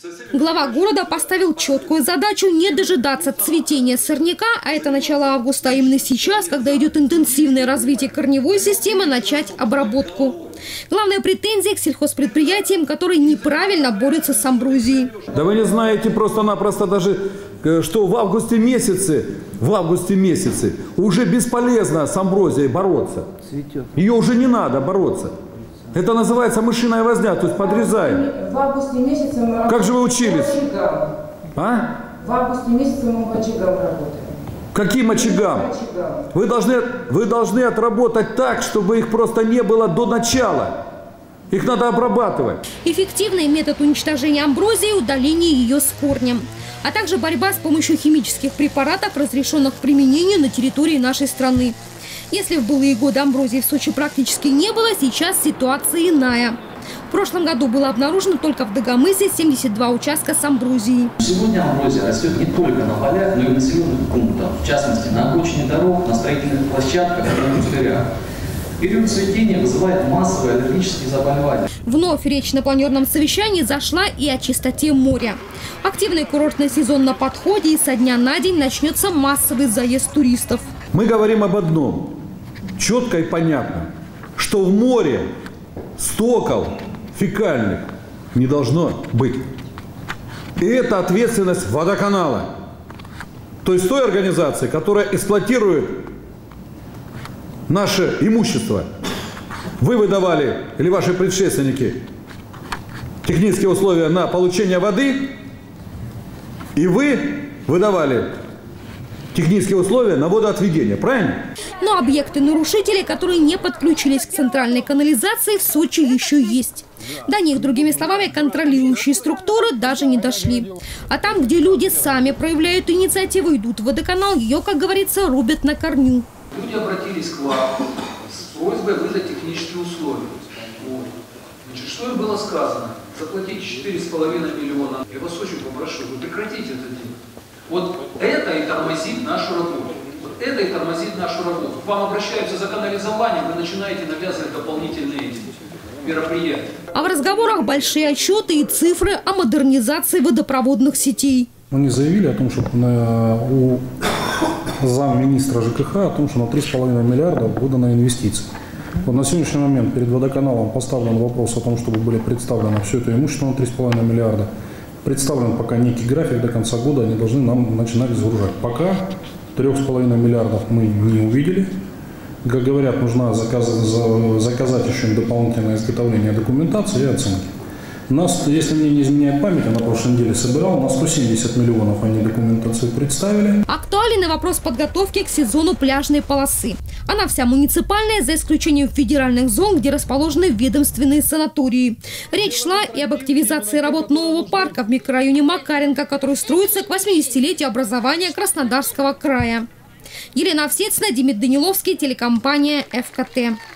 Глава города поставил четкую задачу не дожидаться цветения сорняка, а это начало августа, а именно сейчас, когда идет интенсивное развитие корневой системы, начать обработку. Главная претензия к сельхозпредприятиям, которые неправильно борются с амброзией. Да вы не знаете просто-напросто даже, что в августе месяце уже бесполезно с амброзией бороться. Ее уже не надо бороться. Это называется мышиная возня, то есть подрезаем. В августе месяце мы работаем. Как же вы учились? А? В августе месяце мы по очагам работаем. Каким очагам? Вы должны отработать так, чтобы их просто не было до начала. Их надо обрабатывать. Эффективный метод уничтожения амброзии – удаление ее с корнем. А также борьба с помощью химических препаратов, разрешенных к применению на территории нашей страны. Если в былые годы амброзии в Сочи практически не было, сейчас ситуация иная. В прошлом году было обнаружено только в Дагомысе 72 участка с амброзией. Сегодня амброзия растет не только на полях, но и в населенных пунктах, в частности на обочине дорог, на строительных площадках и на пустырях. Период цветения вызывает массовые аллергические заболевания. Вновь речь на планерном совещании зашла и о чистоте моря. Активный курортный сезон на подходе, и со дня на день начнется массовый заезд туристов. Мы говорим об одном, четко и понятно, что в море стоков фекальных не должно быть. И это ответственность водоканала. То есть той организации, которая эксплуатирует наше имущество. Вы выдавали, или ваши предшественники, технические условия на получение воды, и вы выдавали технические условия на водоотведение, правильно? Но объекты-нарушители, которые не подключились к центральной канализации, в Сочи еще есть. До них, другими словами, контролирующие структуры даже не дошли. А там, где люди сами проявляют инициативу, идут в водоканал, ее, как говорится, рубят на корню. Люди обратились к вам с просьбой выдать технические условия. Значит, что им было сказано? Заплатите 4,5 миллиона. Я вас очень попрошу, вы прекратите это дело. Вот это и тормозит нашу работу. Вот это и тормозит нашу работу. К вам обращаются за канализованием, вы начинаете навязывать дополнительные мероприятия. А в разговорах большие отчеты и цифры о модернизации водопроводных сетей. Они заявили о том, что у замминистра ЖКХ о том, что на 3,5 миллиарда выдано инвестиций. Вот на сегодняшний момент перед водоканалом поставлен вопрос о том, чтобы были представлены все это имущество на 3,5 миллиарда. Представлен пока некий график, до конца года они должны нам начинать загружать. Пока 3,5 миллиардов мы не увидели. Как говорят, нужно заказать еще дополнительное изготовление документации и оценки. Нас, если мне не изменяет память, я на прошлой неделе собирал, на 170 миллионов они документацию представили. Актуален и вопрос подготовки к сезону пляжной полосы. Она вся муниципальная, за исключением федеральных зон, где расположены ведомственные санатории. Речь шла и об активизации работ нового парка в микрорайоне Макаренко, который строится к 80-летию образования Краснодарского края. Елена Овсецина, Демид Даниловский, телекомпания ФКТ.